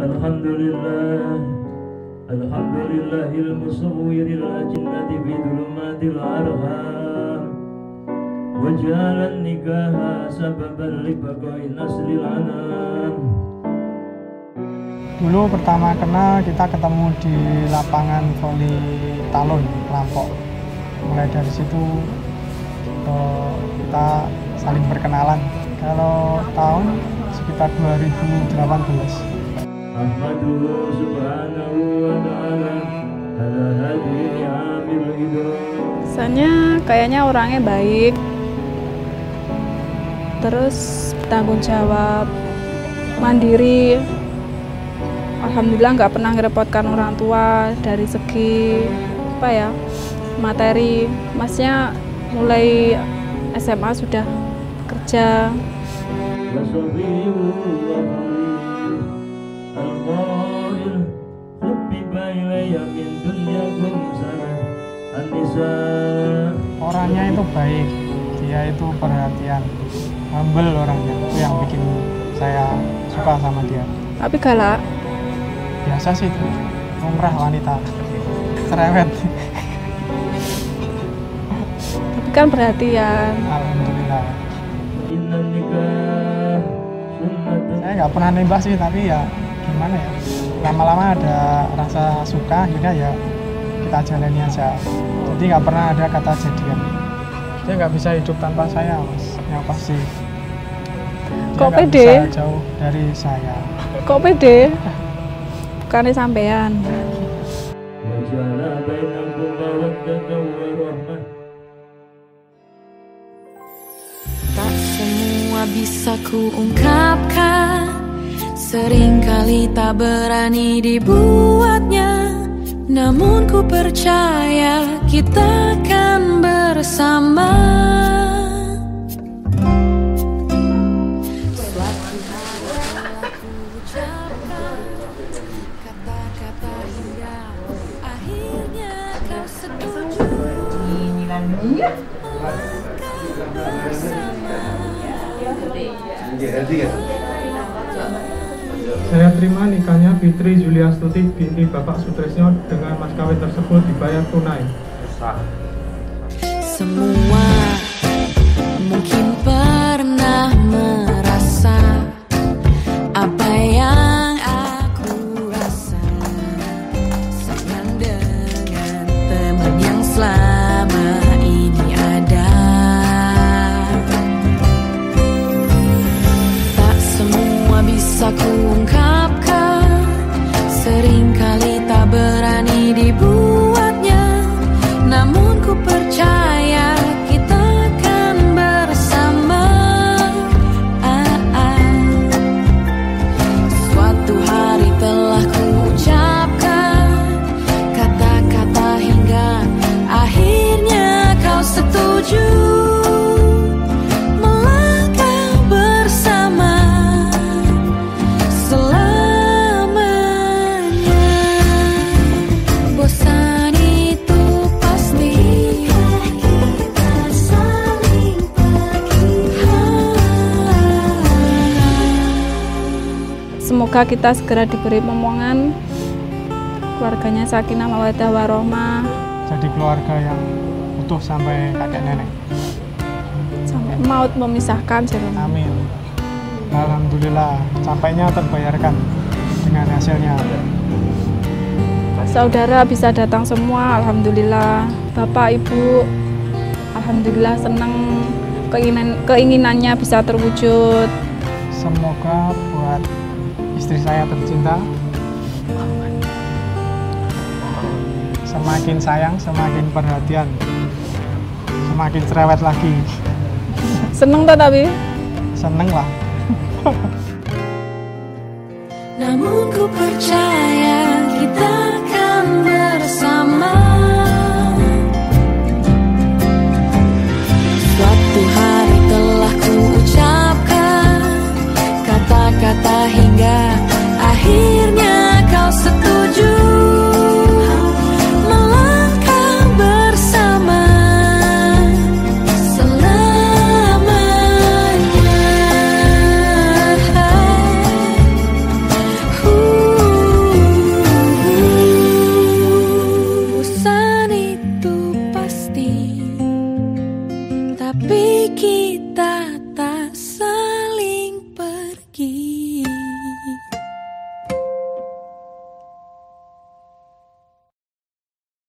Alhamdulillah, Alhamdulillahil musawwiril ajinnati fi dhulumatil arham wa ja'alan nikaha sababan li baqai naslil anam. Dulu pertama kenal kita ketemu di lapangan voli Talun, Lampok. Mulai dari situ kita saling berkenalan. Kalau tahun sekitar 2018. Ahmadu subhanahu wa ta'ala ala hadihi amil hidayah. Kesannya kayaknya orangnya baik, terus bertanggung jawab, mandiri. Alhamdulillah nggak pernah ngerepotkan orang tua dari segi materi. Masnya mulai SMA sudah kerja. Orangnya itu baik, dia itu perhatian, humble orangnya, itu yang bikin saya suka sama dia. Tapi galak? Biasa sih itu, lumrah wanita, cerewet. Tapi kan perhatian. Alhamdulillah. Saya nggak pernah nembak sih, tapi ya gimana ya, lama-lama ada rasa suka, akhirnya ya kita jalani aja. Jadi nggak pernah ada kata jadian. Dia nggak bisa hidup tanpa saya, mas. Yang pasti. Kok pede? Bisa jauh dari saya. Kok pede? Bukannya sampean. Tak semua bisa ku ungkapkan, seringkali tak berani dibuatnya. Namun ku percaya kita akan bersama. Suatu hari ku ucapkan kata-kata hingga akhirnya kau setuju. Saya terima nikahnya Fitri Juliastuti binti Bapak Sutrisno dengan mas kawin tersebut dibayar tunai. Semua mungkin pernah merasa apa yang aku rasa, sayang dengan teman yang selama ini ada. Tak semua bisa ku ungkapkan, seringkali tak berani dibuatnya. Namun ku percaya kita akan bersama. Suatu hari telah ku ucapkan kata-kata hingga akhirnya kau setuju. Melangkah bersama selamanya. Bosan itu pasti, kita saling pergi. Semoga kita segera diberi momongan, keluarganya sakinah mawaddah warohmah, Jadi keluarga yang utuh sampai kakek nenek. sampai maut memisahkan. Amin. Alhamdulillah, sampainya terbayarkan dengan hasilnya. Saudara bisa datang semua, alhamdulillah. Bapak, Ibu, alhamdulillah senang keinginannya bisa terwujud. Semoga buat istri saya tercinta semakin sayang, semakin perhatian, semakin cerewet lagi. Seneng tak tapi? Seneng lah. Namun ku percaya kita akan bersama. Suatu hari telah ku ucapkan kata-kata hingga akhirnya kau setuju. Melangkah bersama selamanya. kita